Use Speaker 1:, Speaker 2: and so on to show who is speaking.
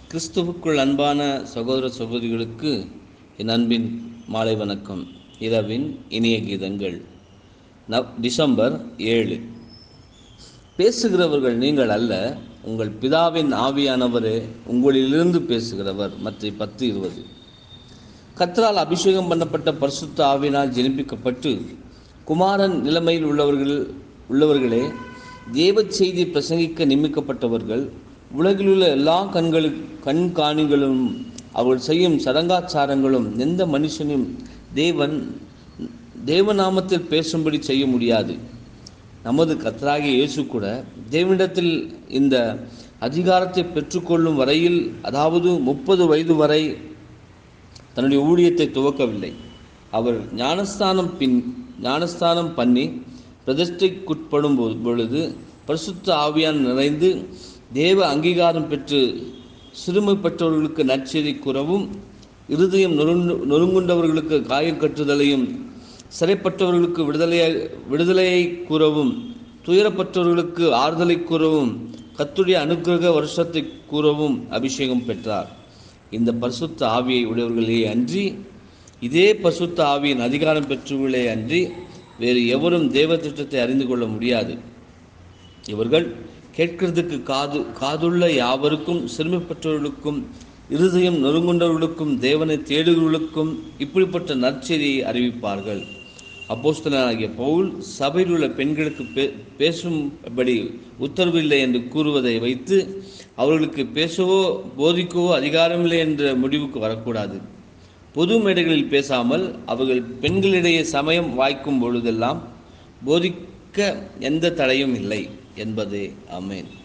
Speaker 1: கிறிஸ்துவுக்குள் அன்பான சகோதர சகோதரிகளுக்கு என் அன்பின் மாலை வணக்கம். இரவின் இனிய கீதங்கள். டிசம்பர் 7. பேசுகிறவர்கள் நீங்கள் அல்ல, உங்கள் பிதாவின் ஆவியானவரே உங்களிலிருந்து பேசுகிறவர். மத்தேயு 10:20. கர்த்தரால் அபிஷேகம் பண்ணப்பட்ட பரிசுத்த ஆவியினால் ஜெனிப்பிக்கப்பட்டு குமாரன் நிலைமையில் உள்ளவர்களே தேவ செய்தி பிரசங்கிக்க நியமிக்கப்பட்டவர்கள். உலகிலுள்ள எல்லா கண்காணிகளும் அவர்கள் செய்யும் சடங்காச்சாரங்களும் எந்த மனுஷனும் தேவநாமத்தில் பேசும்படி செய்ய முடியாது. நமது கர்த்தராகிய இயேசு கூட தேவனிடத்தில் இந்த அதிகாரத்தை பெற்றுக்கொள்ளும் வரையில், அதாவது 30 வயது வரை தன்னுடைய ஊழியத்தை துவக்கவில்லை. அவர் ஞானஸ்தானம் பண்ணி பிரதிஷ்டைக்குட்படும் பொழுது பரிசுத்த ஆவியான் நிறைந்து தேவ அங்கீகாரம் பெற்று சிறுமைப்பட்டவர்களுக்கு நற்செய்தி கூறவும், இருதயம் நொறுங்குண்டவர்களுக்கு காயம் கட்டுதலையும், சிறைப்பட்டவர்களுக்கு விடுதலையை கூறவும், துயரப்பட்டவர்களுக்கு ஆறுதலை கூறவும், கர்த்தருடைய அனுக்கிரக வருஷத்தை கூறவும் அபிஷேகம் பெற்றார். இந்த பரிசுத்த ஆவியை உடையவர்களே அன்றி, இதே பரிசுத்த ஆவியின் அதிகாரம் பெற்றவர்களே அன்றி வேறு எவரும் தேவ திட்டத்தை அறிந்து கொள்ள முடியாது. இவர்கள் கேட்கிறதுக்கு காதுள்ள யாவருக்கும், சிறுமைப்பட்டவர்களுக்கும், இருதயம் நொறுங்குண்டவர்களுக்கும், தேவனை தேடுகிறவர்களுக்கும் இப்படிப்பட்ட நற்செய்தியை அறிவிப்பார்கள். அப்போஸ்தலனாகிய பவுல் சபையில் உள்ள பெண்களுக்கு பேசும்படி உத்தரவில்லை என்று கூறுவதை வைத்து அவர்களுக்கு பேசவோ போதிக்கவோ அதிகாரமில்லை என்ற முடிவுக்கு வரக்கூடாது. பொது மேடைகளில் பேசாமல் அவர்கள் பெண்களிடையே சமயம் வாய்க்கும் பொழுதெல்லாம் போதிக்க எந்த தடையும் இல்லை என்பதே. ஆமென்.